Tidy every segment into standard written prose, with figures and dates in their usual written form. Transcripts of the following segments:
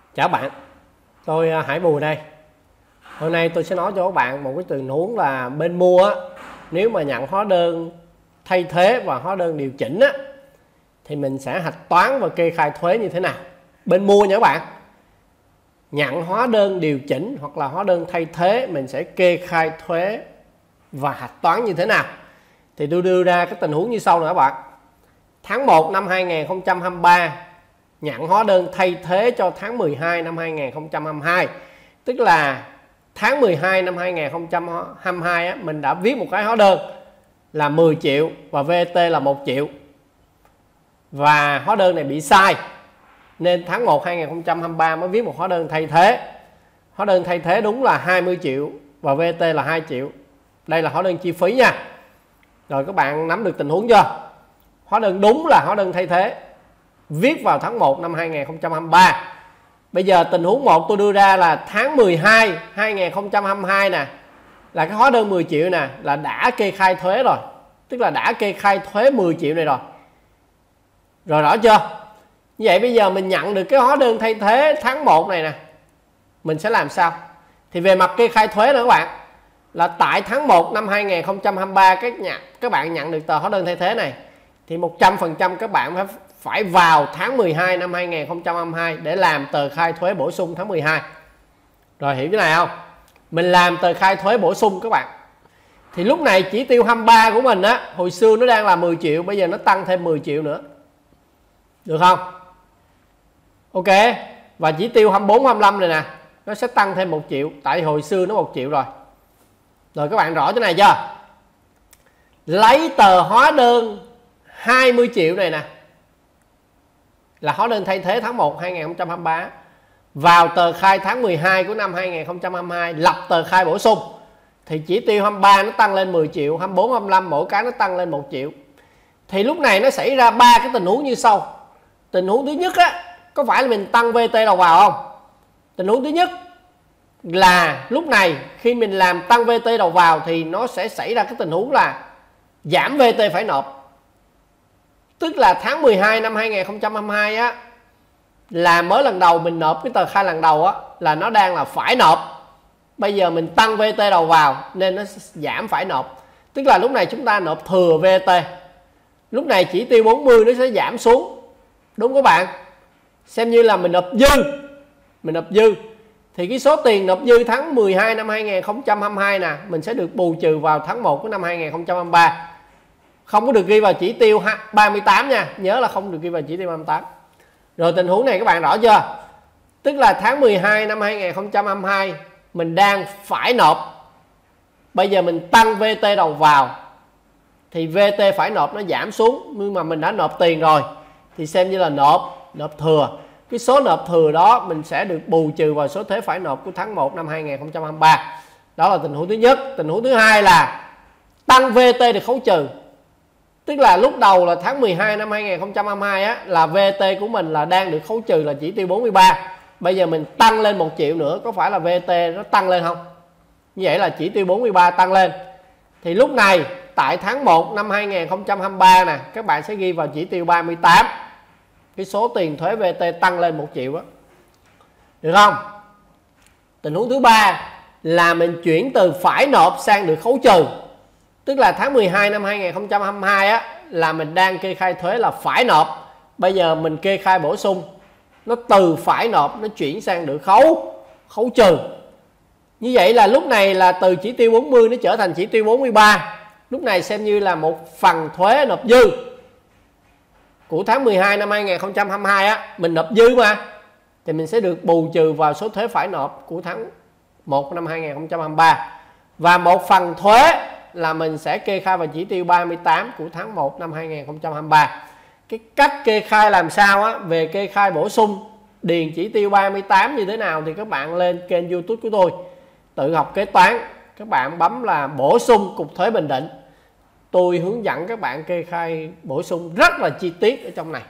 Chào bạn, tôi Hải Bùi đây. Hôm nay tôi sẽ nói cho các bạn một cái tình huống là bên mua á, nếu mà nhận hóa đơn thay thế và hóa đơn điều chỉnh á, thì mình sẽ hạch toán và kê khai thuế như thế nào. Bên mua nha các bạn, nhận hóa đơn điều chỉnh hoặc là hóa đơn thay thế, mình sẽ kê khai thuế và hạch toán như thế nào. Thì tôi đưa ra cái tình huống như sau nè các bạn. Tháng 1 năm 2023 nhận hóa đơn thay thế cho tháng 12 năm 2022. Tức là tháng 12 năm 2022 á, mình đã viết một cái hóa đơn là 10 triệu và VAT là 1 triệu. Và hóa đơn này bị sai, nên tháng 1 2023 mới viết một hóa đơn thay thế. Hóa đơn thay thế đúng là 20 triệu và VAT là 2 triệu. Đây là hóa đơn chi phí nha. Rồi các bạn nắm được tình huống chưa? Hóa đơn đúng là hóa đơn thay thế, viết vào tháng 1 năm 2023. Bây giờ tình huống 1 tôi đưa ra là tháng 12 2022 nè, là cái hóa đơn 10 triệu nè, là đã kê khai thuế rồi. Tức là đã kê khai thuế 10 triệu này rồi. Rồi rõ chưa? Như vậy bây giờ mình nhận được cái hóa đơn thay thế tháng 1 này nè, mình sẽ làm sao? Thì về mặt kê khai thuế nữa các bạn, là tại tháng 1 năm 2023 các bạn nhận được tờ hóa đơn thay thế này, thì 100% các bạn phải vào tháng 12 năm 2022 để làm tờ khai thuế bổ sung tháng 12. Rồi hiểu cái này không? Mình làm tờ khai thuế bổ sung các bạn. Thì lúc này chỉ tiêu 23 của mình á, hồi xưa nó đang là 10 triệu, bây giờ nó tăng thêm 10 triệu nữa. Được không? Ok. Và chỉ tiêu 24, 25 này nè, nó sẽ tăng thêm 1 triệu. Tại hồi xưa nó 1 triệu rồi. Rồi các bạn rõ cái này chưa? Lấy tờ hóa đơn 20 triệu này nè, là hóa đơn thay thế tháng 1 2023, vào tờ khai tháng 12 của năm 2022, lập tờ khai bổ sung. Thì chỉ tiêu 23 nó tăng lên 10 triệu, 24, 25 mỗi cái nó tăng lên 1 triệu. Thì lúc này nó xảy ra 3 cái tình huống như sau. Tình huống thứ nhất á, có phải là mình tăng VAT đầu vào không? Tình huống thứ nhất là lúc này khi mình làm tăng VAT đầu vào thì nó sẽ xảy ra cái tình huống là giảm VAT phải nộp. Tức là tháng 12 năm 2022 á, là mới lần đầu mình nộp cái tờ khai lần đầu á, là nó đang là phải nộp. Bây giờ mình tăng VAT đầu vào nên nó giảm phải nộp. Tức là lúc này chúng ta nộp thừa VAT. Lúc này chỉ tiêu 40 nó sẽ giảm xuống. Đúng các bạn? Xem như là mình nộp dư. Mình nộp dư. Thì cái số tiền nộp dư tháng 12 năm 2022 nè, mình sẽ được bù trừ vào tháng 1 của năm 2023. Không có được ghi vào chỉ tiêu 38 nha. Nhớ là không được ghi vào chỉ tiêu 38. Rồi tình huống này các bạn rõ chưa? Tức là tháng 12 năm 2022 mình đang phải nộp. Bây giờ mình tăng VAT đầu vào, thì VAT phải nộp nó giảm xuống. Nhưng mà mình đã nộp tiền rồi, thì xem như là nộp thừa. Cái số nộp thừa đó mình sẽ được bù trừ vào số thuế phải nộp của tháng 1 năm 2023. Đó là tình huống thứ nhất. Tình huống thứ hai là tăng VAT được khấu trừ. Tức là lúc đầu là tháng 12 năm 2022 á, là VAT của mình là đang được khấu trừ là chỉ tiêu 43. Bây giờ mình tăng lên 1 triệu nữa, có phải là VAT nó tăng lên không? Như vậy là chỉ tiêu 43 tăng lên. Thì lúc này tại tháng 1 năm 2023 nè, các bạn sẽ ghi vào chỉ tiêu 38. Cái số tiền thuế VAT tăng lên 1 triệu đó. Được không? Tình huống thứ ba là mình chuyển từ phải nộp sang được khấu trừ. Tức là tháng 12 năm 2022 á, là mình đang kê khai thuế là phải nộp. Bây giờ mình kê khai bổ sung, nó từ phải nộp nó chuyển sang được khấu trừ. Như vậy là lúc này là từ chỉ tiêu 40 nó trở thành chỉ tiêu 43. Lúc này xem như là một phần thuế nộp dư của tháng 12 năm 2022 á, mình nộp dư mà, thì mình sẽ được bù trừ vào số thuế phải nộp của tháng 1 năm 2023. Và một phần thuế là mình sẽ kê khai vào chỉ tiêu 38 của tháng 1 năm 2023. Cái cách kê khai làm sao á, về kê khai bổ sung điền chỉ tiêu 38 như thế nào thì các bạn lên kênh YouTube của tôi Tự Học Kế Toán, các bạn bấm là bổ sung Cục Thuế Bình Định. Tôi hướng dẫn các bạn kê khai bổ sung rất là chi tiết ở trong này.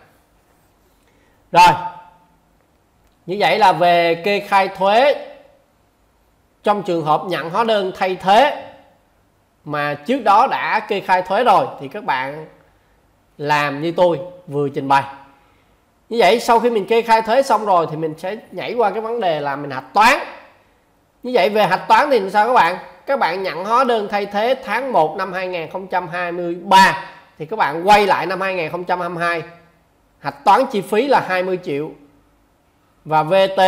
Rồi, như vậy là về kê khai thuế trong trường hợp nhận hóa đơn thay thế mà trước đó đã kê khai thuế rồi, thì các bạn làm như tôi vừa trình bày. Như vậy sau khi mình kê khai thuế xong rồi thì mình sẽ nhảy qua cái vấn đề là mình hạch toán. Như vậy về hạch toán thì sao các bạn? Các bạn nhận hóa đơn thay thế tháng 1 năm 2023 thì các bạn quay lại năm 2022. Hạch toán chi phí là 20 triệu. Và VT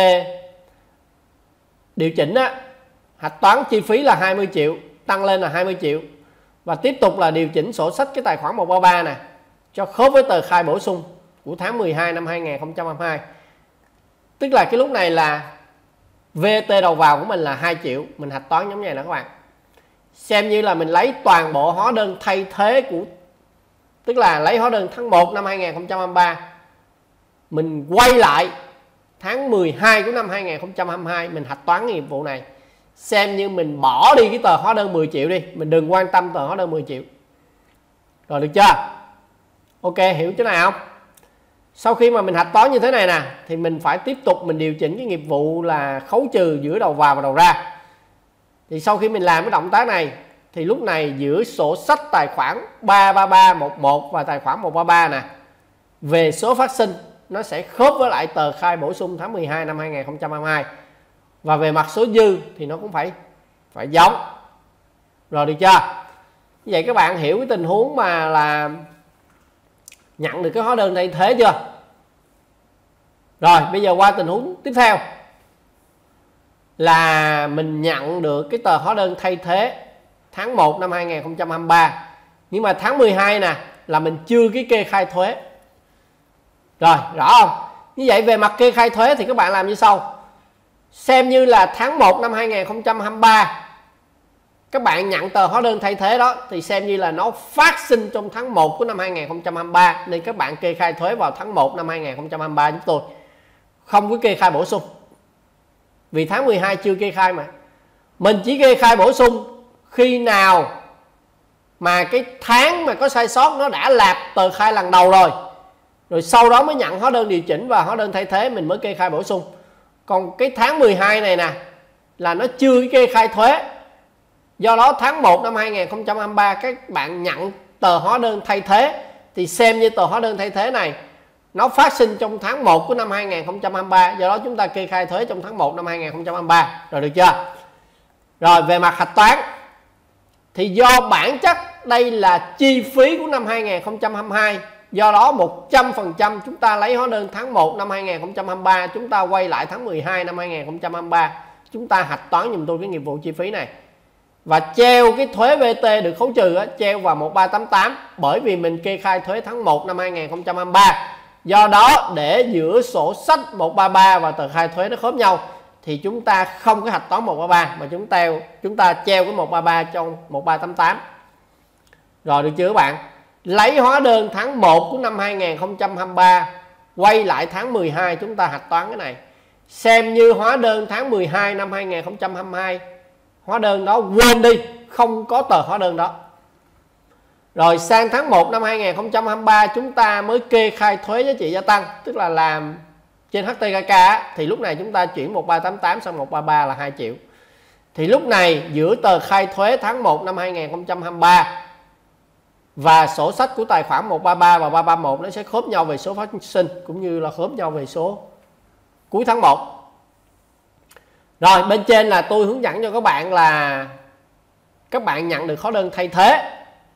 điều chỉnh á, hạch toán chi phí là 20 triệu, tăng lên là 20 triệu. Và tiếp tục là điều chỉnh sổ sách cái tài khoản 133 nè, cho khớp với tờ khai bổ sung của tháng 12 năm 2022. Tức là cái lúc này là VAT đầu vào của mình là 2 triệu. Mình hạch toán giống như này nè các bạn. Xem như là mình lấy toàn bộ hóa đơn thay thế của, tức là lấy hóa đơn tháng 1 năm 2023, mình quay lại tháng 12 của năm 2022, mình hạch toán cái nghiệp vụ này. Xem như mình bỏ đi cái tờ hóa đơn 10 triệu đi, mình đừng quan tâm tờ hóa đơn 10 triệu. Rồi được chưa? Ok, hiểu chỗ này không? Sau khi mà mình hạch toán như thế này nè thì mình phải tiếp tục mình điều chỉnh cái nghiệp vụ là khấu trừ giữa đầu vào và đầu ra. Thì sau khi mình làm cái động tác này thì lúc này giữa sổ sách tài khoản 33311 và tài khoản 133 nè, về số phát sinh nó sẽ khớp với lại tờ khai bổ sung tháng 12 năm 2022. Và về mặt số dư thì nó cũng phải giống. Rồi được chưa? Như vậy các bạn hiểu cái tình huống mà là nhận được cái hóa đơn thay thế chưa? Rồi bây giờ qua tình huống tiếp theo là mình nhận được cái tờ hóa đơn thay thế tháng 1 năm 2023. Nhưng mà tháng 12 nè là mình chưa kê khai thuế. Rồi rõ không? Như vậy về mặt kê khai thuế thì các bạn làm như sau. Xem như là tháng 1 năm 2023 các bạn nhận tờ hóa đơn thay thế đó thì xem như là nó phát sinh trong tháng 1 của năm 2023, nên các bạn kê khai thuế vào tháng 1 năm 2023 chúng tôi. Không có kê khai bổ sung. Vì tháng 12 chưa kê khai mà. Mình chỉ kê khai bổ sung khi nào mà cái tháng mà có sai sót nó đã lạp tờ khai lần đầu rồi. Rồi sau đó mới nhận hóa đơn điều chỉnh và hóa đơn thay thế mình mới kê khai bổ sung. Còn cái tháng 12 này nè là nó chưa kê khai thuế. Do đó tháng 1 năm 2023 các bạn nhận tờ hóa đơn thay thế thì xem như tờ hóa đơn thay thế này nó phát sinh trong tháng 1 của năm 2023. Do đó chúng ta kê khai thuế trong tháng 1 năm 2023. Rồi được chưa? Rồi về mặt hạch toán thì do bản chất đây là chi phí của năm 2022. Do đó 100% chúng ta lấy hóa đơn tháng 1 năm 2023, chúng ta quay lại tháng 12 năm 2023, chúng ta hạch toán giùm tôi cái nghiệp vụ chi phí này. Và treo cái thuế VAT được khấu trừ á, treo vào 1388, bởi vì mình kê khai thuế tháng 1 năm 2023. Do đó để giữa sổ sách 133 và tờ khai thuế nó khớp nhau thì chúng ta không có hạch toán 133 mà chúng ta treo cái 133 trong 1388. Rồi được chưa các bạn? Lấy hóa đơn tháng 1 của năm 2023 quay lại tháng 12 chúng ta hạch toán cái này. Xem như hóa đơn tháng 12 năm 2022. Hóa đơn đó quên đi, không có tờ hóa đơn đó. Rồi sang tháng 1 năm 2023 chúng ta mới kê khai thuế giá trị gia tăng, tức là làm trên HTKK thì lúc này chúng ta chuyển 1388 sang 133 là 2 triệu. Thì lúc này giữa tờ khai thuế tháng 1 năm 2023 và sổ sách của tài khoản 133 và 331 nó sẽ khớp nhau về số phát sinh cũng như là khớp nhau về số cuối tháng 1. Rồi bên trên là tôi hướng dẫn cho các bạn là các bạn nhận được hóa đơn thay thế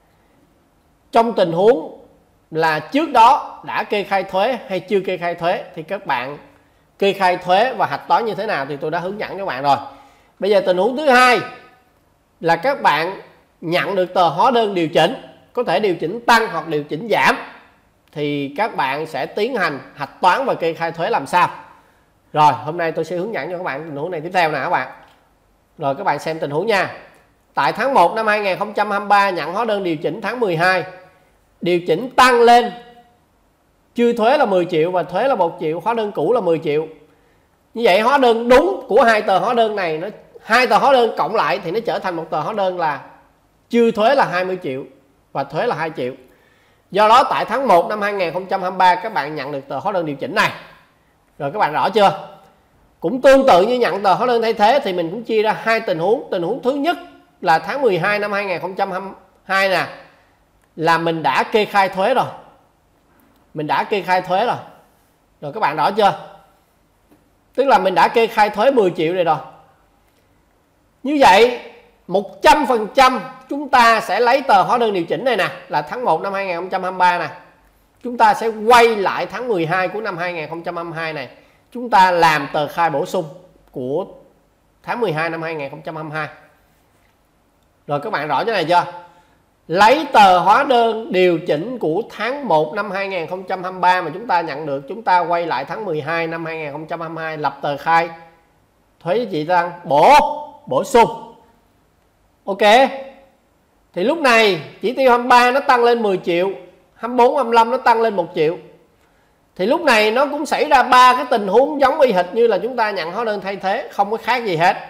trong tình huống là trước đó đã kê khai thuế hay chưa kê khai thuế thì các bạn kê khai thuế và hạch toán như thế nào thì tôi đã hướng dẫn cho các bạn rồi. Bây giờ tình huống thứ hai là các bạn nhận được tờ hóa đơn điều chỉnh, có thể điều chỉnh tăng hoặc điều chỉnh giảm, thì các bạn sẽ tiến hành hạch toán và kê khai thuế làm sao. Rồi hôm nay tôi sẽ hướng dẫn cho các bạn tình huống này tiếp theo nè các bạn. Rồi các bạn xem tình huống nha. Tại tháng 1 năm 2023 nhận hóa đơn điều chỉnh tháng 12, điều chỉnh tăng lên chưa thuế là 10 triệu và thuế là 1 triệu, hóa đơn cũ là 10 triệu. Như vậy hóa đơn đúng của hai tờ hóa đơn này, hai tờ hóa đơn cộng lại thì nó trở thành một tờ hóa đơn là chưa thuế là 20 triệu và thuế là 2 triệu. Do đó tại tháng 1 năm 2023 các bạn nhận được tờ hóa đơn điều chỉnh này. Rồi các bạn rõ chưa? Cũng tương tự như nhận tờ hóa đơn thay thế thì mình cũng chia ra hai tình huống. Tình huống thứ nhất là tháng 12 năm 2022 nè, là mình đã kê khai thuế rồi. Mình đã kê khai thuế rồi. Rồi các bạn rõ chưa? Tức là mình đã kê khai thuế 10 triệu này rồi. Như vậy 100% chúng ta sẽ lấy tờ hóa đơn điều chỉnh này nè, là tháng 1 năm 2023 nè. Chúng ta sẽ quay lại tháng 12 của năm 2022 này. Chúng ta làm tờ khai bổ sung của tháng 12 năm 2022. Rồi các bạn rõ cái này chưa? Lấy tờ hóa đơn điều chỉnh của tháng 1 năm 2023 mà chúng ta nhận được, chúng ta quay lại tháng 12 năm 2022, lập tờ khai thuế giá trị gia tăng bổ sung. Ok. Thì lúc này chỉ tiêu 23 nó tăng lên 10 triệu, 24, 25 nó tăng lên 1 triệu. Thì lúc này nó cũng xảy ra 3 cái tình huống giống y hệt như là chúng ta nhận hóa đơn thay thế, không có khác gì hết.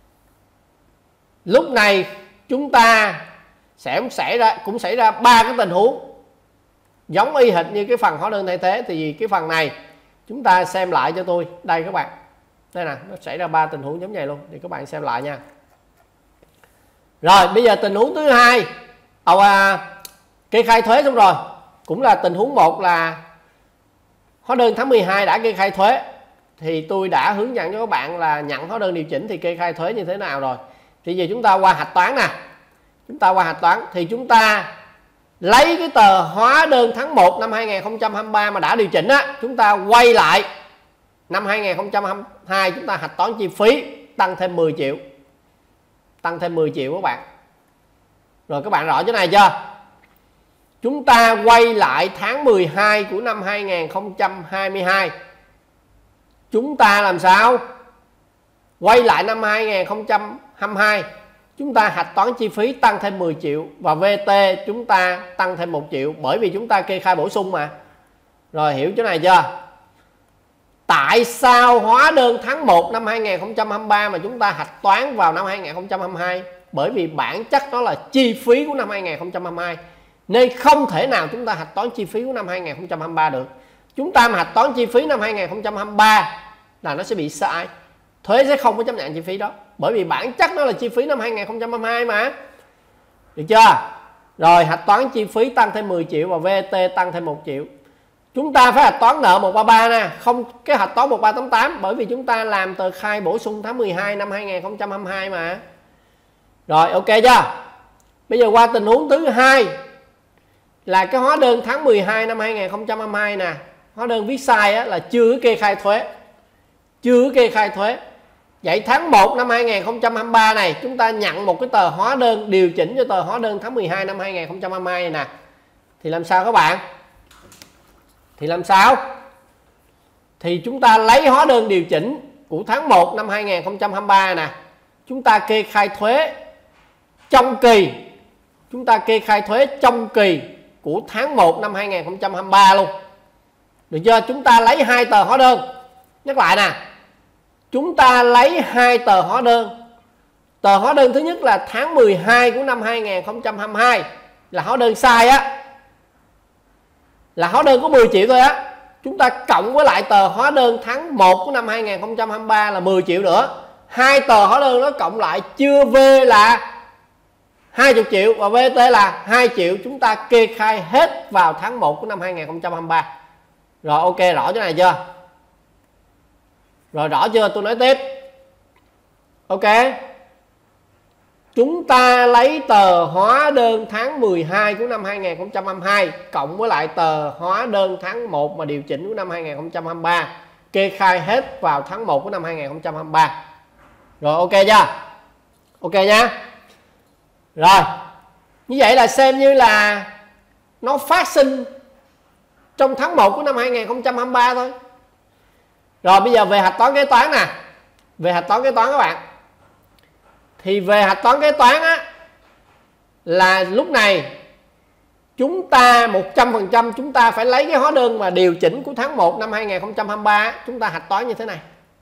Lúc này chúng ta cũng xảy ra 3 cái tình huống giống y hệt như cái phần hóa đơn thay thế. Thì cái phần này chúng ta xem lại cho tôi. Đây các bạn. Đây nè, nó xảy ra 3 tình huống giống vậy luôn. Thì các bạn xem lại nha. Rồi bây giờ tình huống thứ hai, kê khai thuế xong rồi. Cũng là tình huống 1 là hóa đơn tháng 12 đã kê khai thuế. Thì tôi đã hướng dẫn cho các bạn là nhận hóa đơn điều chỉnh thì kê khai thuế như thế nào rồi. Thì giờ chúng ta qua hạch toán nè. Chúng ta qua hạch toán thì chúng ta lấy cái tờ hóa đơn tháng 1 năm 2023 mà đã điều chỉnh á, chúng ta quay lại năm 2022, chúng ta hạch toán chi phí tăng thêm 10 triệu. Tăng thêm 10 triệu các bạn. Rồi các bạn rõ chỗ này chưa? Chúng ta quay lại tháng 12 của năm 2022. Chúng ta làm sao? Quay lại năm 2022, chúng ta hạch toán chi phí tăng thêm 10 triệu và VT chúng ta tăng thêm 1 triệu, bởi vì chúng ta kê khai bổ sung mà. Rồi hiểu chỗ này chưa? Tại sao hóa đơn tháng 1 năm 2023 mà chúng ta hạch toán vào năm 2022? Bởi vì bản chất đó là chi phí của năm 2022, nên không thể nào chúng ta hạch toán chi phí của năm 2023 được. Chúng ta mà hạch toán chi phí năm 2023 là nó sẽ bị sai. Thuế sẽ không có chấp nhận chi phí đó, bởi vì bản chất nó là chi phí năm 2022 mà. Được chưa? Rồi hạch toán chi phí tăng thêm 10 triệu và VAT tăng thêm 1 triệu. Chúng ta phải hạch toán nợ 133 nè, không cái hạch toán 1388, bởi vì chúng ta làm tờ khai bổ sung tháng 12 năm 2022 mà. Rồi ok chưa? Bây giờ qua tình huống thứ hai là cái hóa đơn tháng 12 năm 2022 nè, hóa đơn viết sai á, là chưa kê khai thuế. Chưa kê khai thuế. Vậy tháng 1 năm 2023 này chúng ta nhận một cái tờ hóa đơn điều chỉnh cho tờ hóa đơn tháng 12 năm 2022 này nè. Thì làm sao các bạn? Thì làm sao? Thì chúng ta lấy hóa đơn điều chỉnh của tháng 1 năm 2023 nè. Chúng ta kê khai thuế trong kỳ. Chúng ta kê khai thuế trong kỳ của tháng 1 năm 2023 luôn. Được chưa? Chúng ta lấy 2 tờ hóa đơn. Nhắc lại nè. Chúng ta lấy 2 tờ hóa đơn. Tờ hóa đơn thứ nhất là tháng 12 của năm 2022 là hóa đơn sai á, là hóa đơn có 10 triệu thôi á. Chúng ta cộng với lại tờ hóa đơn tháng 1 của năm 2023 là 10 triệu nữa. 2 tờ hóa đơn nó cộng lại chưa V là 20 triệu và VT là 2 triệu. Chúng ta kê khai hết vào tháng 1 của năm 2023. Rồi ok, rõ chỗ này chưa? Rồi rõ chưa? Tôi nói tiếp. Ok. Chúng ta lấy tờ hóa đơn tháng 12 của năm 2022 cộng với lại tờ hóa đơn tháng 1 mà điều chỉnh của năm 2023, kê khai hết vào tháng 1 của năm 2023. Rồi ok chưa? Ok nha. Rồi. Như vậy là xem như là nó phát sinh trong tháng 1 của năm 2023 thôi. Rồi bây giờ về hạch toán kế toán nè. Về hạch toán kế toán các bạn. Thì về hạch toán kế toán á, là lúc này chúng ta 100% chúng ta phải lấy cái hóa đơn mà điều chỉnh của tháng 1 năm 2023, chúng ta hạch toán như thế này.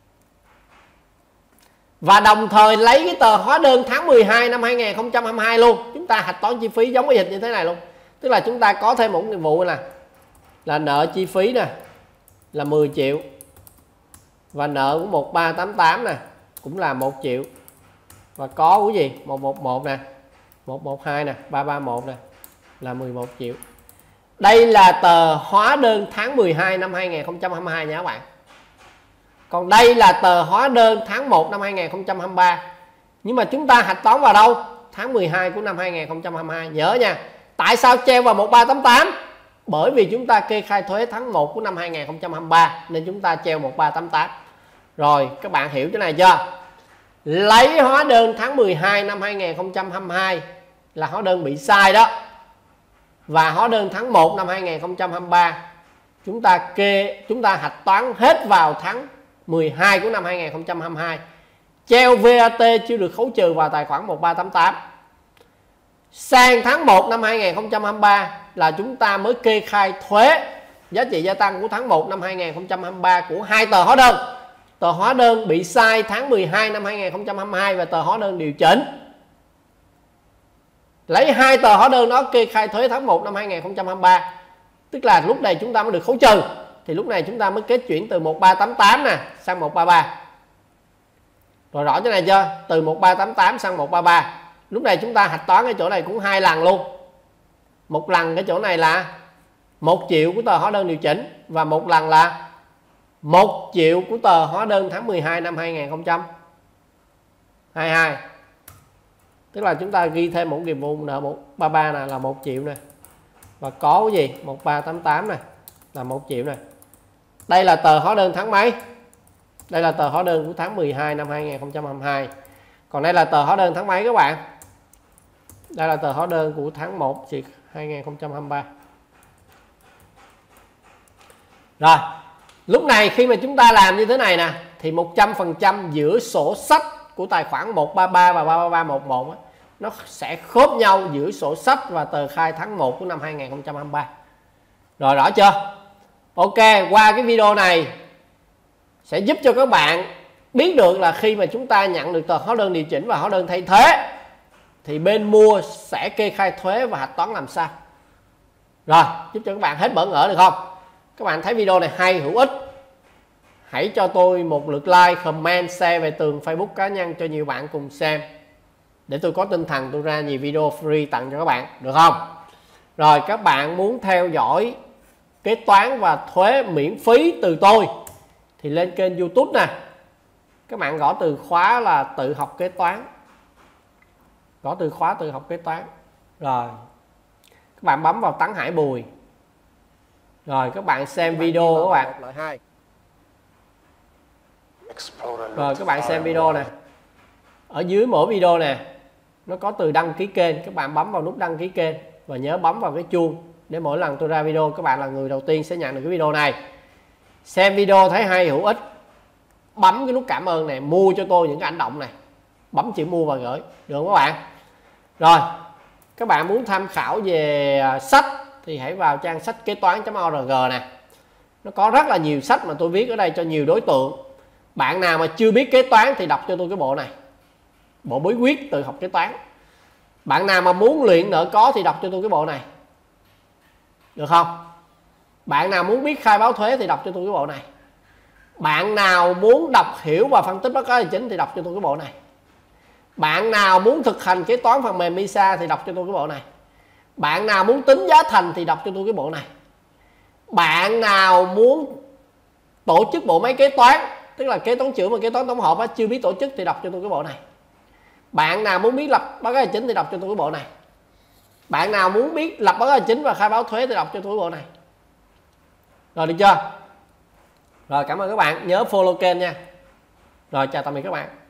Và đồng thời lấy cái tờ hóa đơn tháng 12 năm 2022 luôn, chúng ta hạch toán chi phí giống y hệt như thế này luôn. Tức là chúng ta có thêm một nhiệm vụ nè, là nợ chi phí nè là 10 triệu và nợ của 1388 nè cũng là 1 triệu. Và có cái gì? 111 nè, 112 nè, 331 nè là 11 triệu. Đây là tờ hóa đơn tháng 12 năm 2022 nha các bạn. Còn đây là tờ hóa đơn tháng 1 năm 2023. Nhưng mà chúng ta hạch toán vào đâu? Tháng 12 của năm 2022. Nhớ nha. Tại sao treo vào 1388? Bởi vì chúng ta kê khai thuế tháng 1 của năm 2023 nên chúng ta treo 1388. Rồi, các bạn hiểu cái này chưa? Lấy hóa đơn tháng 12 năm 2022 là hóa đơn bị sai đó. Và hóa đơn tháng 1 năm 2023 chúng ta hạch toán hết vào tháng 12 của năm 2022. Treo VAT chưa được khấu trừ vào tài khoản 1388. Sang tháng 1 năm 2023 là chúng ta mới kê khai thuế giá trị gia tăng của tháng 1 năm 2023 của hai tờ hóa đơn. Tờ hóa đơn bị sai tháng 12 năm 2022 và tờ hóa đơn điều chỉnh. Lấy hai tờ hóa đơn đó kê khai thuế tháng 1 năm 2023. Tức là lúc này chúng ta mới được khấu trừ. Thì lúc này chúng ta mới kết chuyển từ 1388 nè sang 133. Rồi rõ chỗ này chưa? Từ 1388 sang 133. Lúc này chúng ta hạch toán cái chỗ này cũng hai lần luôn. Một lần cái chỗ này là 1 triệu của tờ hóa đơn điều chỉnh và một lần là 1 triệu của tờ hóa đơn tháng 12 năm 2022. Tức là chúng ta ghi thêm một nghiệp vụ nợ 133 này là 1 triệu nè. Và có cái gì? 1388 này là 1 triệu này. Đây là tờ hóa đơn tháng mấy? Đây là tờ hóa đơn của tháng 12 năm 2022. Còn đây là tờ hóa đơn tháng mấy các bạn? Đây là tờ hóa đơn của tháng 1 2023. Rồi, lúc này khi mà chúng ta làm như thế này nè thì 100% giữa sổ sách của tài khoản 133 và 33311 nó sẽ khớp nhau giữa sổ sách và tờ khai tháng 1 của năm 2023. Rồi rõ chưa? Ok, qua cái video này sẽ giúp cho các bạn biết được là khi mà chúng ta nhận được tờ hóa đơn điều chỉnh và hóa đơn thay thế thì bên mua sẽ kê khai thuế và hạch toán làm sao. Rồi, giúp cho các bạn hết bỡ ngỡ được không? Các bạn thấy video này hay, hữu ích, hãy cho tôi một lượt like, comment, share về tường Facebook cá nhân cho nhiều bạn cùng xem, để tôi có tinh thần tôi ra nhiều video free tặng cho các bạn, được không? Rồi, các bạn muốn theo dõi kế toán và thuế miễn phí từ tôi thì lên kênh YouTube nè, các bạn gõ từ khóa là tự học kế toán, gõ từ khóa tự học kế toán. Rồi các bạn bấm vào Tấn Hải Bùi, rồi các bạn xem video các bạn. Rồi các bạn xem video nè, ở dưới mỗi video nè nó có từ đăng ký kênh, các bạn bấm vào nút đăng ký kênh và nhớ bấm vào cái chuông để mỗi lần tôi ra video các bạn là người đầu tiên sẽ nhận được cái video này. Xem video thấy hay hữu ích, bấm cái nút cảm ơn này, mua cho tôi những cái ảnh động này, bấm chữ mua và gửi, được không các bạn? Rồi các bạn muốn tham khảo về sách thì hãy vào trang sách kế toán.org nè, nó có rất là nhiều sách mà tôi viết ở đây cho nhiều đối tượng. Bạn nào mà chưa biết kế toán thì đọc cho tôi cái bộ này, bộ bí quyết tự học kế toán. Bạn nào mà muốn luyện nợ có thì đọc cho tôi cái bộ này, được không? Bạn nào muốn biết khai báo thuế thì đọc cho tôi cái bộ này. Bạn nào muốn đọc hiểu và phân tích báo cáo tài chính thì đọc cho tôi cái bộ này. Bạn nào muốn thực hành kế toán phần mềm MISA thì đọc cho tôi cái bộ này. Bạn nào muốn tính giá thành thì đọc cho tôi cái bộ này. Bạn nào muốn tổ chức bộ máy kế toán, tức là kế toán trưởng và kế toán tổng hợp chưa biết tổ chức thì đọc cho tôi cái bộ này. Bạn nào muốn biết lập báo cáo tài chính thì đọc cho tôi cái bộ này. Bạn nào muốn biết lập báo cáo tài chính và khai báo thuế thì đọc cho tôi cái bộ này. Rồi được chưa? Rồi cảm ơn các bạn, nhớ follow kênh nha. Rồi chào tạm biệt các bạn.